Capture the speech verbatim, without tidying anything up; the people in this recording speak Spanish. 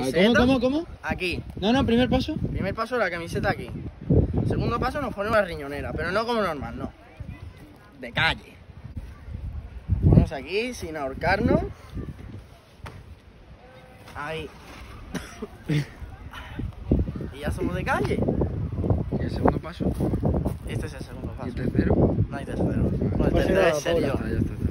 ¿Cómo, cómo, cómo? Aquí. No, no, primer paso. Primer paso, la camiseta aquí. Segundo paso, nos ponemos la riñonera, pero no como normal, no. De calle. Ponemos aquí, sin ahorcarnos. Ahí. Y ya somos de calle. ¿Y el segundo paso? Este es el segundo ¿Y paso. el tercero? No hay tercero. No, el Pues tercero era es la serio. Paula. Ya está, ya está.